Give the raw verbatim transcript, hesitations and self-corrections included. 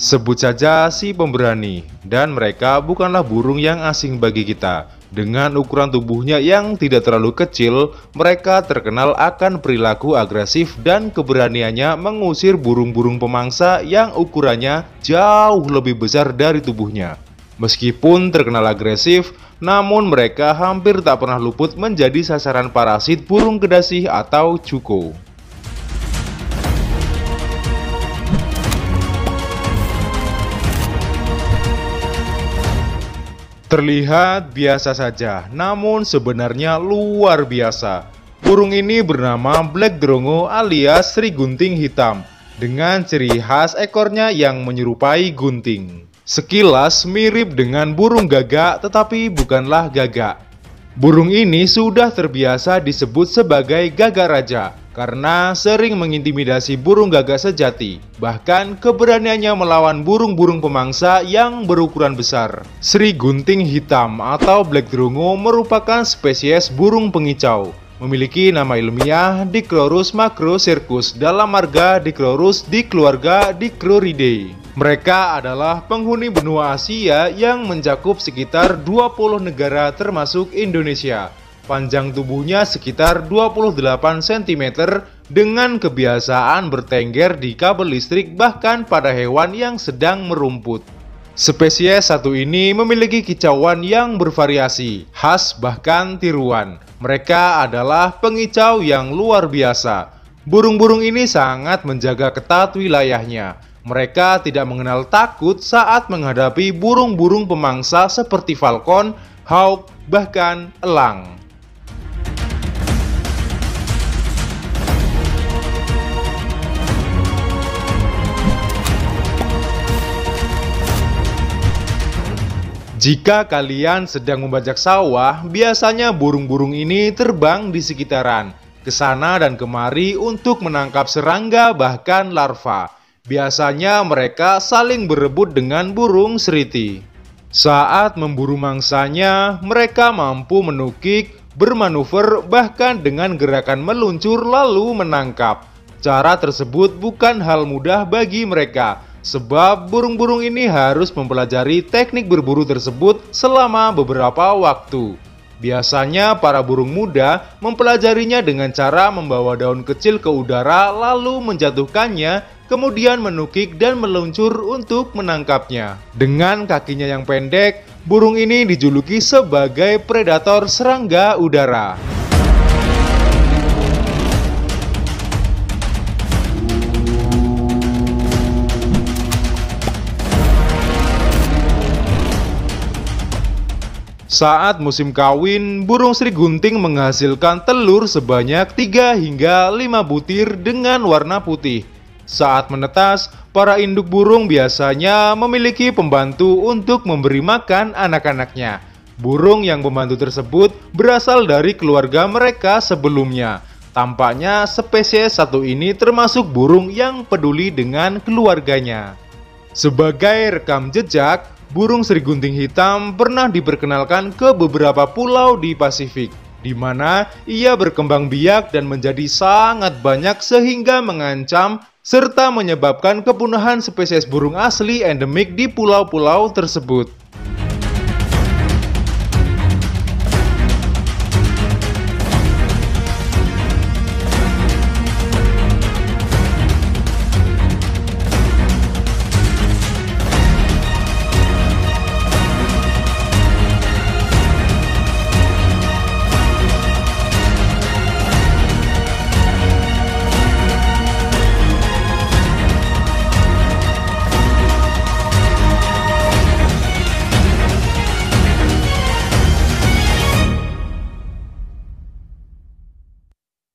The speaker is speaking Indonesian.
Sebut saja si pemberani, dan mereka bukanlah burung yang asing bagi kita. Dengan ukuran tubuhnya yang tidak terlalu kecil, mereka terkenal akan perilaku agresif dan keberaniannya mengusir burung-burung pemangsa yang ukurannya jauh lebih besar dari tubuhnya. Meskipun terkenal agresif, namun mereka hampir tak pernah luput menjadi sasaran parasit burung kedasih atau cuko. Terlihat biasa saja, namun sebenarnya luar biasa. Burung ini bernama Black Drongo alias Sri Gunting Hitam, dengan ciri khas ekornya yang menyerupai gunting. Sekilas mirip dengan burung gagak, tetapi bukanlah gagak. Burung ini sudah terbiasa disebut sebagai gagak raja, karena sering mengintimidasi burung gagak sejati. Bahkan keberaniannya melawan burung-burung pemangsa yang berukuran besar. Sri Gunting Hitam atau Black Drongo merupakan spesies burung pengicau. Memiliki nama ilmiah Dicrurus macrocircus dalam marga Dicrurus di keluarga Dicruridae. Mereka adalah penghuni benua Asia yang mencakup sekitar dua puluh negara termasuk Indonesia. Panjang tubuhnya sekitar dua puluh delapan sentimeter dengan kebiasaan bertengger di kabel listrik bahkan pada hewan yang sedang merumput. Spesies satu ini memiliki kicauan yang bervariasi, khas bahkan tiruan. Mereka adalah pengicau yang luar biasa. Burung-burung ini sangat menjaga ketat wilayahnya. Mereka tidak mengenal takut saat menghadapi burung-burung pemangsa seperti falcon, hawk, bahkan elang. Jika kalian sedang membajak sawah, biasanya burung-burung ini terbang di sekitaran, ke sana dan kemari untuk menangkap serangga bahkan larva. Biasanya mereka saling berebut dengan burung seriti. Saat memburu mangsanya, mereka mampu menukik, bermanuver, bahkan dengan gerakan meluncur lalu menangkap. Cara tersebut bukan hal mudah bagi mereka, sebab burung-burung ini harus mempelajari teknik berburu tersebut selama beberapa waktu. Biasanya para burung muda mempelajarinya dengan cara membawa daun kecil ke udara lalu menjatuhkannya, kemudian menukik dan meluncur untuk menangkapnya. Dengan kakinya yang pendek, burung ini dijuluki sebagai predator serangga udara. Saat musim kawin, burung Sri Gunting menghasilkan telur sebanyak tiga hingga lima butir dengan warna putih. Saat menetas, para induk burung biasanya memiliki pembantu untuk memberi makan anak-anaknya. Burung yang membantu tersebut berasal dari keluarga mereka sebelumnya. Tampaknya spesies satu ini termasuk burung yang peduli dengan keluarganya. Sebagai rekam jejak, burung Sri Gunting Hitam pernah diperkenalkan ke beberapa pulau di Pasifik, di mana ia berkembang biak dan menjadi sangat banyak sehingga mengancam serta menyebabkan kepunahan spesies burung asli endemik di pulau-pulau tersebut.